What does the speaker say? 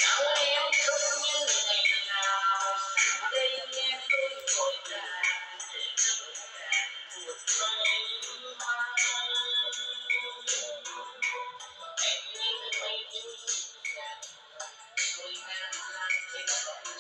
sao em không như ngày nào đây nghe tôi vội vàng để cuộc say mang em như mây trôi tôi ngang lang trên